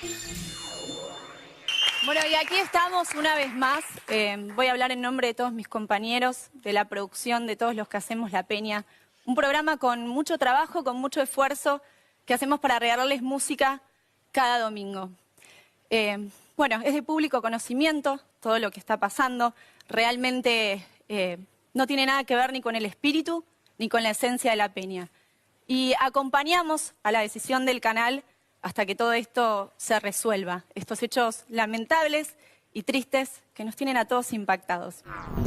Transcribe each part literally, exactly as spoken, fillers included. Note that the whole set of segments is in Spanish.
Bueno, y aquí estamos una vez más. Eh, voy a hablar en nombre de todos mis compañeros, de la producción, de todos los que hacemos La Peña. Un programa con mucho trabajo, con mucho esfuerzo, que hacemos para regalarles música cada domingo. Eh, bueno, es de público conocimiento todo lo que está pasando. Realmente eh, no tiene nada que ver ni con el espíritu ni con la esencia de La Peña. Y acompañamos a la decisión del canal hasta que todo esto se resuelva. Estos hechos lamentables y tristes que nos tienen a todos impactados.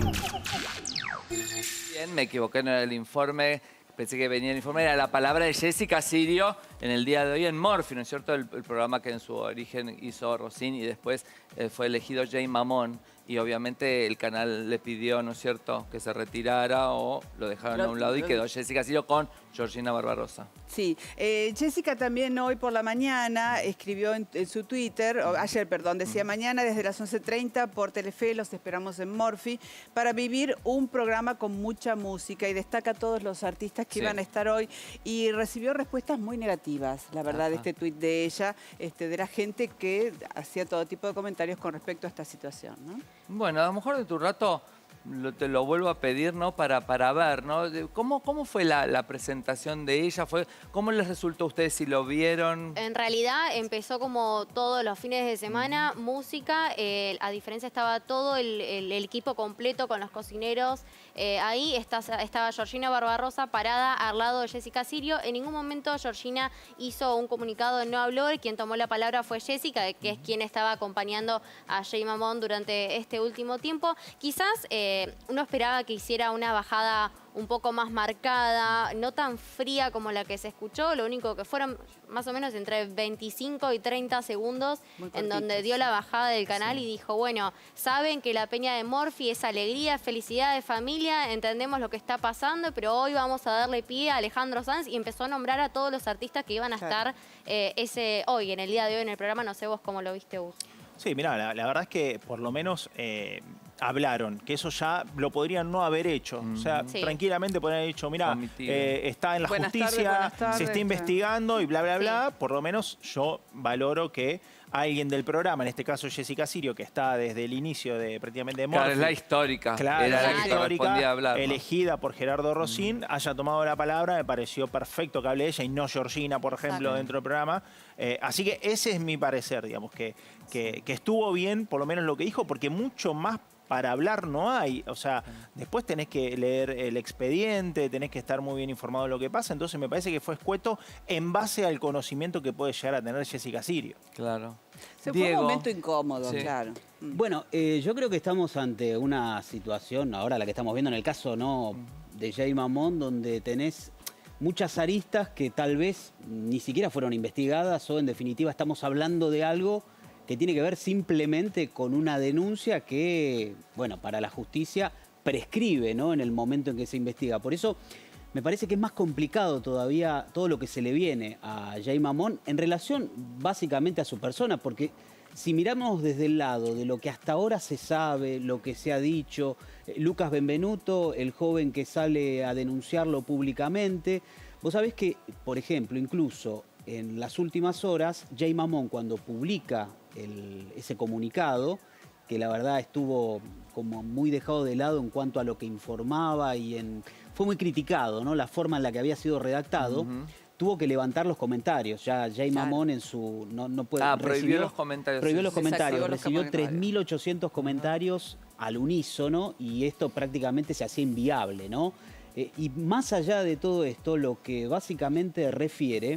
Bien, me equivoqué en el informe. Pensé que venía el informe. Era la palabra de Jessica Sirio en el día de hoy en Morphy, ¿no es cierto? El, el programa que en su origen hizo Rosín y después eh, fue elegido Jay Mamón. Y obviamente el canal le pidió, ¿no es cierto?, que se retirara o lo dejaron lo, a un lado y quedó Jessica Sirio con Georgina Barbarosa. Sí, eh, Jessica también hoy por la mañana escribió en, en su Twitter, o ayer, perdón, decía mañana desde las once treinta por Telefe, los esperamos en Morphy, para vivir un programa con mucha música y destaca a todos los artistas que sí. iban a estar hoy y recibió respuestas muy negativas, la verdad, Ajá. de este tuit de ella, este, de la gente que hacía todo tipo de comentarios con respecto a esta situación, ¿no? Bueno, a lo mejor de tu rato lo, te lo vuelvo a pedir, ¿no? Para, para ver, ¿no? ¿Cómo, cómo fue la, la presentación de ella? ¿Fue, ¿Cómo les resultó a ustedes si lo vieron? En realidad empezó como todos los fines de semana, uh-huh. música, eh, a diferencia estaba todo el, el, el equipo completo con los cocineros. Eh, ahí está, estaba Georgina Barbarosa parada al lado de Jessica Sirio. En ningún momento Georgina hizo un comunicado, no habló. Quien tomó la palabra fue Jessica, que es quien estaba acompañando a Jay Mamón durante este último tiempo. Quizás eh, uno esperaba que hiciera una bajada un poco más marcada, no tan fría como la que se escuchó, lo único que fueron más o menos entre veinticinco y treinta segundos en donde dio la bajada del canal sí. y dijo, bueno, saben que la Peña de Morphy es alegría, felicidad de familia, entendemos lo que está pasando, pero hoy vamos a darle pie a Alejandro Sanz y empezó a nombrar a todos los artistas que iban a claro. estar eh, ese hoy, en el día de hoy en el programa, no sé vos cómo lo viste, Gus. Sí, mirá, la, la verdad es que por lo menos eh, hablaron, que eso ya lo podrían no haber hecho. Mm. O sea, sí. tranquilamente podrían haber dicho, mirá, eh, está en la buenas justicia, tardes, tardes, se está investigando y bla, bla, bla. Sí. Por lo menos yo valoro que alguien del programa, en este caso Jessica Sirio, que está desde el inicio de prácticamente de Morphy. Claro, es la histórica. Claro, era la la que histórica, a hablar, elegida ¿no? por Gerardo Rosín, mm. haya tomado la palabra, me pareció perfecto que hable ella y no Georgina, por ejemplo, Exacto. dentro del programa. Eh, así que ese es mi parecer, digamos, que, que, que estuvo bien, por lo menos lo que dijo, porque mucho más para hablar no hay. O sea, después tenés que leer el expediente, tenés que estar muy bien informado de lo que pasa. Entonces me parece que fue escueto en base al conocimiento que puede llegar a tener Jessica Sirio. Claro. Se fue un momento incómodo, sí. claro. Bueno, eh, yo creo que estamos ante una situación, ahora la que estamos viendo en el caso no de Jay Mamón, donde tenés muchas aristas que tal vez ni siquiera fueron investigadas o en definitiva estamos hablando de algo que tiene que ver simplemente con una denuncia que, bueno, para la justicia prescribe, ¿no? En el momento en que se investiga. Por eso me parece que es más complicado todavía todo lo que se le viene a Jay Mamón en relación básicamente a su persona, porque si miramos desde el lado de lo que hasta ahora se sabe, lo que se ha dicho, eh, Lucas Benvenuto, el joven que sale a denunciarlo públicamente, vos sabés que, por ejemplo, incluso en las últimas horas, Jay Mamón cuando publica el, ese comunicado, que la verdad estuvo como muy dejado de lado en cuanto a lo que informaba y en, fue muy criticado, ¿no? La forma en la que había sido redactado, uh-huh. tuvo que levantar los comentarios. Ya Jay claro. Mamón en su... No, no puede, ah, prohibió recibió, los comentarios. Prohibió los comentarios. Los recibió tres mil ochocientos comentarios uh-huh. al unísono y esto prácticamente se hacía inviable, ¿no? Eh, y más allá de todo esto, lo que básicamente refiere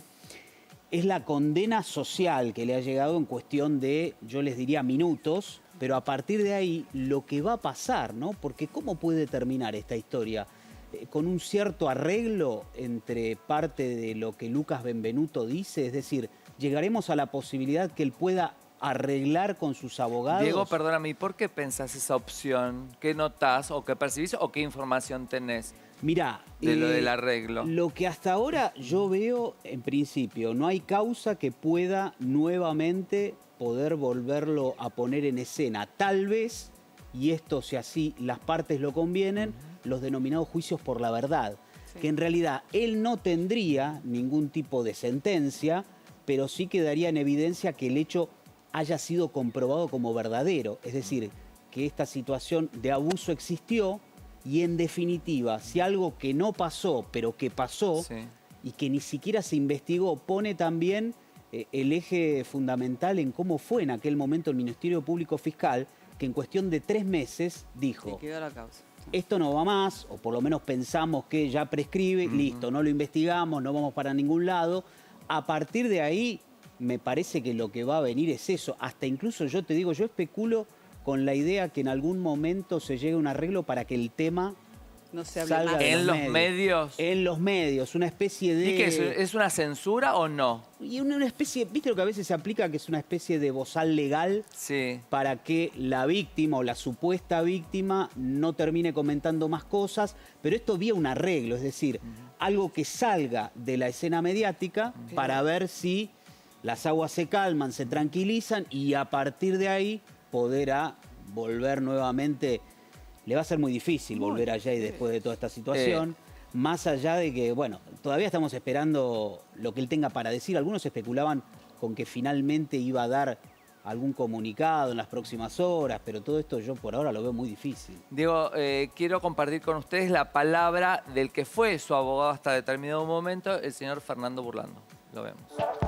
es la condena social que le ha llegado en cuestión de, yo les diría, minutos, pero a partir de ahí lo que va a pasar, ¿no? Porque ¿cómo puede terminar esta historia? Eh, con un cierto arreglo entre parte de lo que Lucas Benvenuto dice, es decir, llegaremos a la posibilidad que él pueda arreglar con sus abogados. Diego, perdóname, ¿y por qué pensás esa opción? ¿Qué notás o qué percibís o qué información tenés? Mirá, de lo eh, del arreglo. Lo que hasta ahora yo veo, en principio, no hay causa que pueda nuevamente poder volverlo a poner en escena. Tal vez, y esto si así las partes lo convienen, uh-huh. los denominados juicios por la verdad. Sí. Que en realidad él no tendría ningún tipo de sentencia, pero sí quedaría en evidencia que el hecho haya sido comprobado como verdadero. Es decir, que esta situación de abuso existió y en definitiva, si algo que no pasó, pero que pasó Sí. y que ni siquiera se investigó, pone también eh, el eje fundamental en cómo fue en aquel momento el Ministerio Público Fiscal, que en cuestión de tres meses dijo... Quedó la causa. Esto no va más, o por lo menos pensamos que ya prescribe, uh-huh. listo, no lo investigamos, no vamos para ningún lado. A partir de ahí, me parece que lo que va a venir es eso. Hasta incluso yo te digo, yo especulo con la idea que en algún momento se llegue a un arreglo para que el tema no se hable salga más. de ¿En los medios? medios? En los medios, una especie de... ¿Y qué es? ¿Es una censura o no? Y una, una especie, ¿viste lo que a veces se aplica, que es una especie de bozal legal? Sí. Para que la víctima o la supuesta víctima no termine comentando más cosas, pero esto vía un arreglo, es decir, uh-huh. algo que salga de la escena mediática uh-huh. para ver si las aguas se calman, se tranquilizan y a partir de ahí poder a volver nuevamente... Le va a ser muy difícil muy volver allá y después de toda esta situación, eh. más allá de que, bueno, todavía estamos esperando lo que él tenga para decir. Algunos especulaban con que finalmente iba a dar algún comunicado en las próximas horas, pero todo esto yo por ahora lo veo muy difícil. Diego, eh, quiero compartir con ustedes la palabra del que fue su abogado hasta determinado momento, el señor Fernando Burlando. Lo vemos.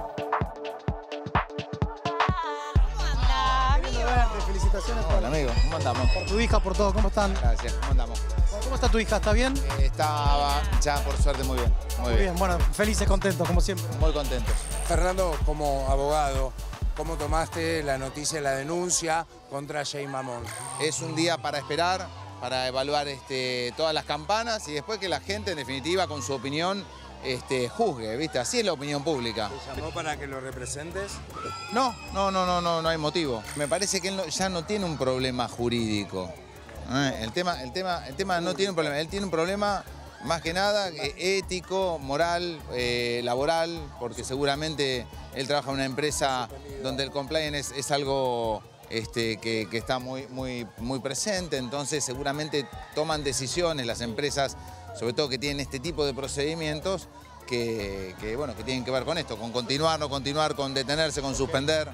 Felicitaciones por, Hola, amigo, ¿cómo andamos? por tu hija, por todo. ¿Cómo están? Gracias, ¿cómo andamos? ¿Cómo está tu hija? ¿Está bien? Eh, está ya, por suerte, muy bien. Muy, muy bien. bien, bueno, felices, contentos, como siempre. Muy contentos. Fernando, como abogado, ¿cómo tomaste la noticia, la denuncia contra Jay Mamón? Es un día para esperar, para evaluar este, todas las campanas y después que la gente, en definitiva, con su opinión, Este, juzgue, ¿viste? Así es la opinión pública. ¿Te llamó para que lo representes? No, no, no, no, no, no hay motivo. Me parece que él no, ya no tiene un problema jurídico. ¿Eh? El tema, el tema, el tema no tiene un problema. Él tiene un problema más que nada eh, ético, moral, eh, laboral, porque seguramente él trabaja en una empresa donde el compliance es, es algo este, que, que está muy, muy, muy presente. Entonces seguramente toman decisiones las empresas, sobre todo que tienen este tipo de procedimientos, que, que, bueno, que tienen que ver con esto, con continuar, no continuar, con detenerse, con suspender.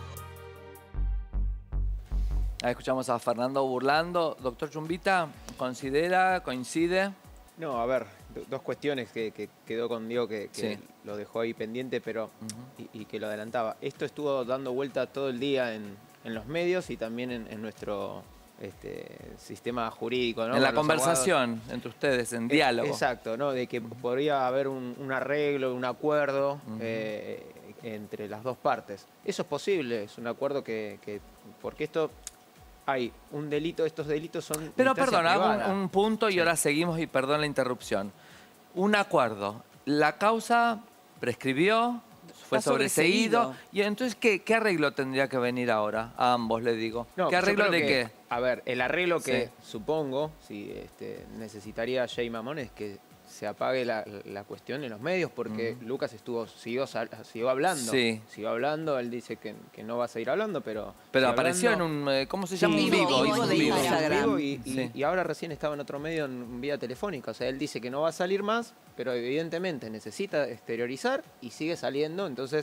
Ahí escuchamos a Fernando Burlando. Doctor Chumbita, ¿considera, coincide? No, a ver, dos cuestiones que, que quedó con Diego que, que sí. lo dejó ahí pendiente, pero uh-huh. y, y que lo adelantaba. Esto estuvo dando vuelta todo el día en, en los medios y también en, en nuestro... Este, sistema jurídico, ¿no? En la Con los conversación abogados. entre ustedes, en Eh, diálogo. Exacto, ¿no? De que podría haber un, un arreglo, un acuerdo uh-huh. eh, entre las dos partes. Eso es posible, es un acuerdo que... que porque esto... Hay un delito, estos delitos son... Pero perdón, hago un, un punto y sí. ahora seguimos y perdón la interrupción. Un acuerdo. La causa prescribió, fue Está sobreseído. sobreseído. Y entonces, ¿qué, ¿qué arreglo tendría que venir ahora? A ambos les digo. No, ¿Qué arreglo yo creo de que, qué? A ver, el arreglo que Sí. supongo, si este, necesitaría Jay Mamón, es que se apague la, la cuestión en los medios, porque uh-huh. Lucas estuvo siguió, siguió hablando. Sí. Siguió hablando, él dice que, que no va a seguir hablando, pero... Pero apareció hablando. en un... ¿Cómo se llama? Sí, un vivo, vivo. vivo hizo un de vivo. Instagram. Y, y, Sí. y ahora recién estaba en otro medio en vía telefónica. O sea, él dice que no va a salir más, pero evidentemente necesita exteriorizar y sigue saliendo. Entonces,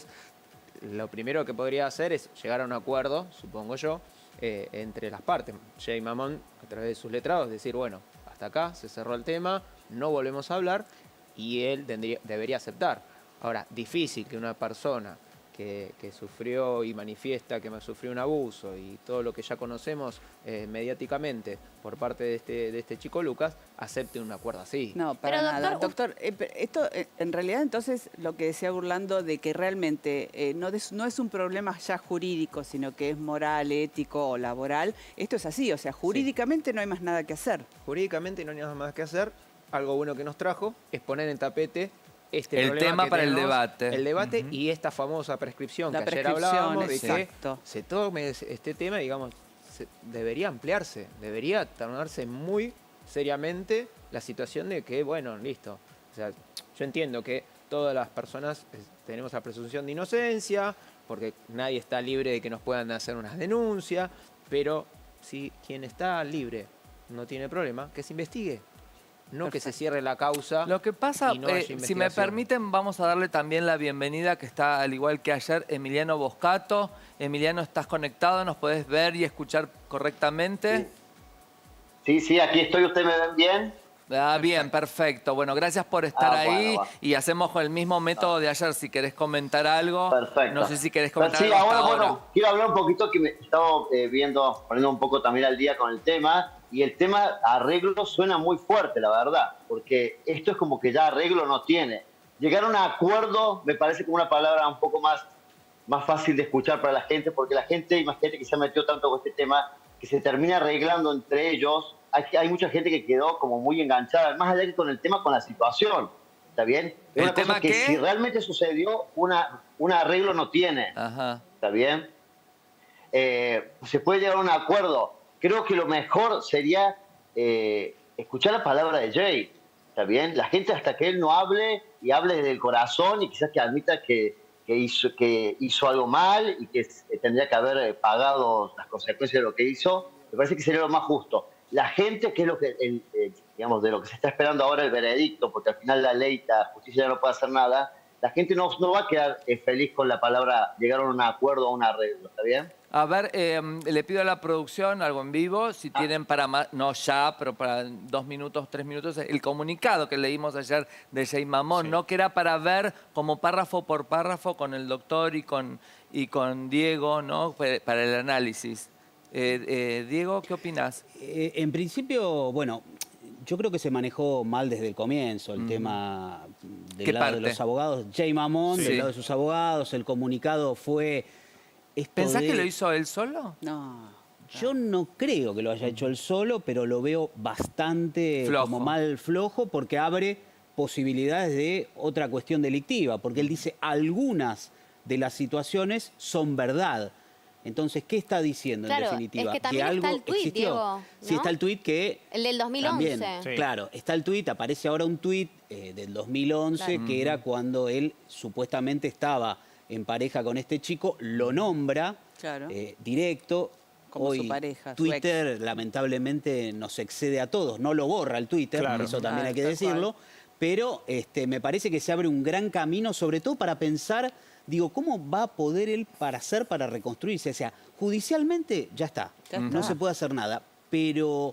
lo primero que podría hacer es llegar a un acuerdo, supongo yo, eh, entre las partes. Jay Mamón, a través de sus letrados, decir, bueno, hasta acá se cerró el tema, no volvemos a hablar, y él tendría, debería aceptar. Ahora, difícil que una persona que, que sufrió y manifiesta que sufrió un abuso y todo lo que ya conocemos eh, mediáticamente por parte de este, de este chico Lucas, acepte un acuerdo así. No, para Pero, nada. doctor, Doctor, eh, esto eh, en realidad entonces lo que decía Burlando de que realmente eh, no, des, no es un problema ya jurídico, sino que es moral, ético o laboral. Esto es así, o sea, jurídicamente sí. no hay más nada que hacer. Jurídicamente no hay nada más que hacer. Algo bueno que nos trajo es poner en tapete este el problema tema que para el tenemos, debate. El debate uh-huh. y esta famosa prescripción La que prescripción, ayer hablábamos, de exacto. que se tome este tema, digamos, se, debería ampliarse, debería tomarse muy seriamente la situación de que, bueno, listo. O sea, yo entiendo que todas las personas eh, tenemos la presunción de inocencia, porque nadie está libre de que nos puedan hacer unas denuncias, pero si quien está libre no tiene problema, que se investigue. no que se cierre la causa. Lo que pasa, y no haya eh, si me investigación. permiten, vamos a darle también la bienvenida, que está al igual que ayer, Emiliano Boscato. Emiliano, ¿estás conectado? ¿Nos podés ver y escuchar correctamente? Sí, sí, aquí estoy. ¿Ustedes me ven bien? Ah, bien, perfecto. Bueno, gracias por estar Ah, bueno, ahí va. y hacemos con el mismo método de ayer. Si querés comentar algo, Perfecto. no sé si querés comentar Sí, algo hasta ahora, ahora. bueno, quiero hablar un poquito que me estaba eh, viendo, poniendo un poco también al día con el tema, y el tema arreglo suena muy fuerte, la verdad, porque esto es como que ya arreglo no tiene. Llegar a un acuerdo me parece como una palabra un poco más, más fácil de escuchar para la gente, porque la gente, imagínate que se ha metido tanto con este tema, que se termina arreglando entre ellos. Hay, hay mucha gente que quedó como muy enganchada, más allá que con el tema, con la situación. ¿Está bien? ¿El Una tema cosa que qué? si realmente sucedió, una, un arreglo no tiene. Ajá. ¿Está bien? Eh, se puede llegar a un acuerdo. Creo que lo mejor sería eh, escuchar la palabra de Jay. ¿Está bien? La gente, hasta que él no hable y hable desde el corazón y quizás que admita que, que, hizo, que hizo algo mal y que eh, tendría que haber eh, pagado las consecuencias de lo que hizo, me parece que sería lo más justo. La gente, que es lo que, el, eh, digamos, de lo que se está esperando ahora el veredicto, porque al final la ley, la justicia ya no puede hacer nada, la gente no, no va a quedar eh, feliz con la palabra, llegaron a un acuerdo o un arreglo, ¿está bien? A ver, eh, le pido a la producción, algo en vivo, si Ah. tienen para más, no ya, pero para dos minutos, tres minutos, el comunicado que leímos ayer de Jay Mamón, Sí. ¿no? Que era para ver como párrafo por párrafo con el doctor y con, y con Diego, ¿no? Para el análisis. Eh, eh, Diego, ¿qué opinás? Eh, en principio, bueno, yo creo que se manejó mal desde el comienzo el Mm. tema ¿Qué del lado parte? de los abogados. Jay Mamón, Sí. del lado de sus abogados, el comunicado fue... esto ¿Pensás de- que lo hizo él solo? No. Yo no creo que lo haya hecho él solo, pero lo veo bastante Flojo. como mal flojo porque abre posibilidades de otra cuestión delictiva, porque él dice algunas de las situaciones son verdad. Entonces, ¿qué está diciendo Claro, en definitiva? es que también está el tuit, existió. Diego, Sí, ¿no? está el tuit que... El del dos mil once. También, Sí. claro, está el tuit, aparece ahora un tuit eh, del dos mil once, Claro. que era cuando él supuestamente estaba en pareja con este chico, lo nombra Claro. eh, directo. Como Hoy su pareja, su Twitter lamentablemente nos excede a todos, no lo borra el Twitter, Claro. eso también Ah, hay que tal decirlo, pero este, me parece que se abre un gran camino, sobre todo para pensar, digo, ¿cómo va a poder él para hacer, para reconstruirse? O sea, judicialmente ya está, Ya no está. se puede hacer nada, pero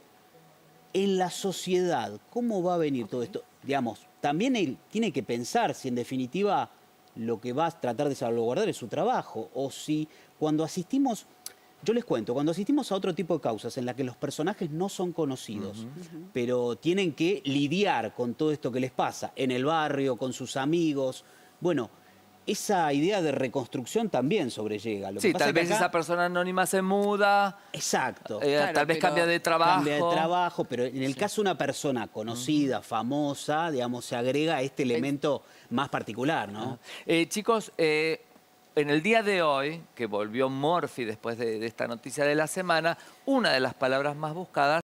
en la sociedad, ¿cómo va a venir todo esto? Digamos, también él tiene que pensar si en definitiva lo que va a tratar de salvaguardar es su trabajo, o si cuando asistimos, yo les cuento, cuando asistimos a otro tipo de causas en las que los personajes no son conocidos, pero tienen que lidiar con todo esto que les pasa en el barrio, con sus amigos, bueno, esa idea de reconstrucción también sobrellega. Lo que Sí, pasa tal es que vez acá- esa persona anónima se muda, Exacto. eh, Claro, tal vez pero cambia de trabajo. Cambia de trabajo, pero en el caso de una persona conocida, famosa, digamos, se agrega este elemento más particular, ¿no? Eh, chicos, eh, en el día de hoy, que volvió Morphy después de, de esta noticia de la semana, una de las palabras más buscadas